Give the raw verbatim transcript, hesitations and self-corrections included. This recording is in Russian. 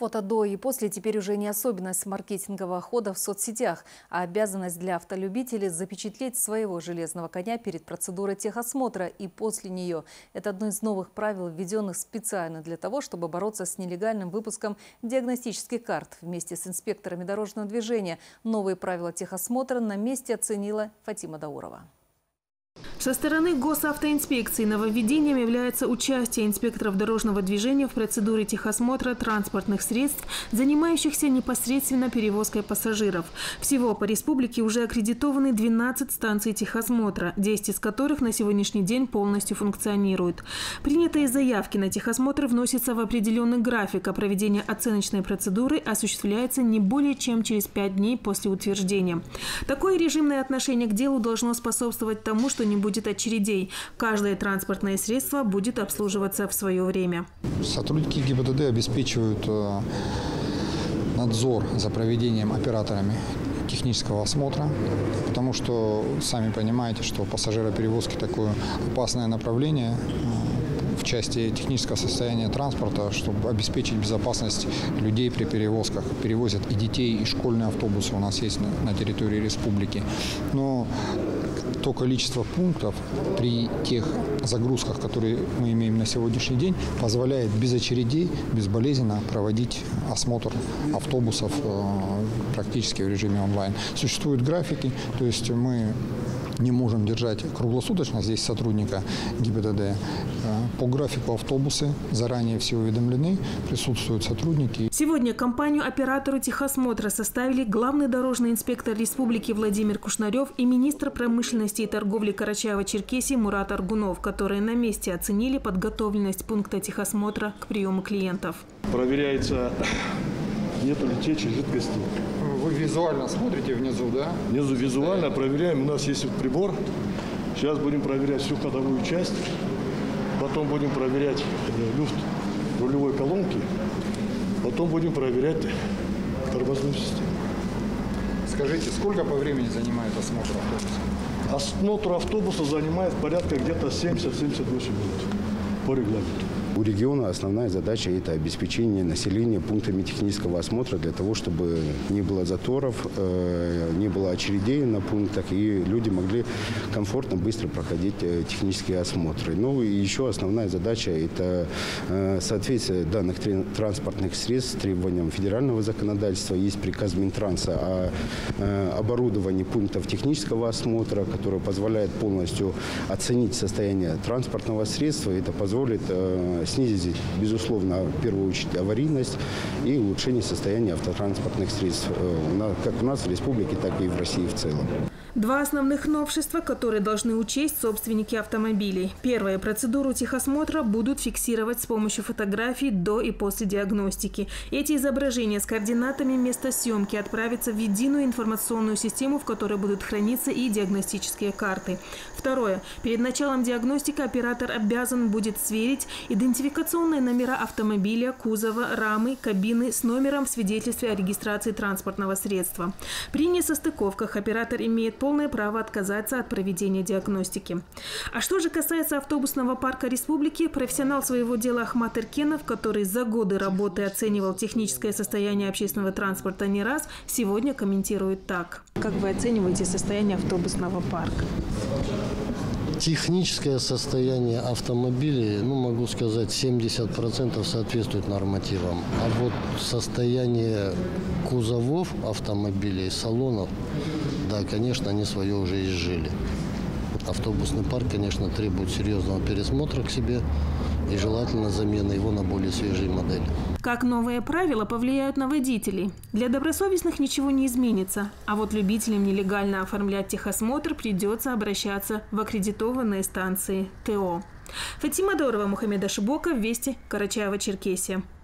Фото до и после теперь уже не особенность маркетингового хода в соцсетях, а обязанность для автолюбителей запечатлеть своего железного коня перед процедурой техосмотра и после нее. Это одно из новых правил, введенных специально для того, чтобы бороться с нелегальным выпуском диагностических карт. Вместе с инспекторами дорожного движения новые правила техосмотра на месте оценила Фатима Даурова. Со стороны госавтоинспекции нововведением является участие инспекторов дорожного движения в процедуре техосмотра транспортных средств, занимающихся непосредственно перевозкой пассажиров. Всего по республике уже аккредитованы двенадцать станций техосмотра, десять из которых на сегодняшний день полностью функционируют. Принятые заявки на техосмотр вносятся в определенный график, а проведение оценочной процедуры осуществляется не более чем через пять дней после утверждения. Такое режимное отношение к делу должно способствовать тому, что не будет очередей. Каждое транспортное средство будет обслуживаться в свое время. Сотрудники ГИБДД обеспечивают надзор за проведением операторами технического осмотра, потому что сами понимаете, что пассажироперевозки такое опасное направление в части технического состояния транспорта, чтобы обеспечить безопасность людей при перевозках. Перевозят и детей, и школьные автобусы у нас есть на территории республики. Но то количество пунктов при тех загрузках, которые мы имеем на сегодняшний день, позволяет без очередей, безболезненно проводить осмотр автобусов практически в режиме онлайн. Существуют графики, то есть мы не можем держать круглосуточно здесь сотрудника ГИБДД. По графику автобусы заранее все уведомлены, присутствуют сотрудники. Сегодня компанию-оператору техосмотра составили главный дорожный инспектор республики Владимир Кушнарев и министр промышленности и торговли Карачаево-Черкесии Мурат Аргунов, которые на месте оценили подготовленность пункта техосмотра к приему клиентов. Проверяется, нет ли течи жидкости. Вы визуально смотрите внизу, да? Внизу визуально проверяем. У нас есть прибор. Сейчас будем проверять всю ходовую часть. Потом будем проверять люфт рулевой колонки. Потом будем проверять тормозную систему. Скажите, сколько по времени занимает осмотр автобуса? Осмотр автобуса занимает порядка где-то семьдесят-семьдесят восемь минут по регламенту. У региона основная задача – это обеспечение населения пунктами технического осмотра для того, чтобы не было заторов, не было очередей на пунктах, и люди могли комфортно, быстро проходить технические осмотры. Ну и еще основная задача – это соответствие данных транспортных средств требованиям федерального законодательства. Есть приказ Минтранса о оборудовании пунктов технического осмотра, который позволяет полностью оценить состояние транспортного средства. Это позволит снизить, безусловно, в первую очередь аварийность и улучшение состояния автотранспортных средств, как у нас в республике, так и в России в целом. Два основных новшества, которые должны учесть собственники автомобилей. Первое. Процедуру техосмотра будут фиксировать с помощью фотографий до и после диагностики. Эти изображения с координатами места съемки отправятся в единую информационную систему, в которой будут храниться и диагностические карты. Второе. Перед началом диагностики оператор обязан будет сверить идентификационные номера автомобиля, кузова, рамы, кабины с номером в свидетельстве о регистрации транспортного средства. При несостыковках оператор имеет полное право отказаться от проведения диагностики. А что же касается автобусного парка республики, профессионал своего дела Ахмат Эркенов, который за годы работы оценивал техническое состояние общественного транспорта не раз, сегодня комментирует так. Как вы оцениваете состояние автобусного парка? Техническое состояние автомобилей, ну, могу сказать, семьдесят процентов соответствует нормативам. А вот состояние кузовов автомобилей, салонов, да, конечно, они свое уже изжили. Автобусный парк, конечно, требует серьезного пересмотра к себе и желательно замены его на более свежие модели. Как новые правила повлияют на водителей? Для добросовестных ничего не изменится, а вот любителям нелегально оформлять техосмотр придется обращаться в аккредитованные станции ТО. Фатима Даурова, Мухаммед Ашибоков, Вести, Карачаево-Черкесия.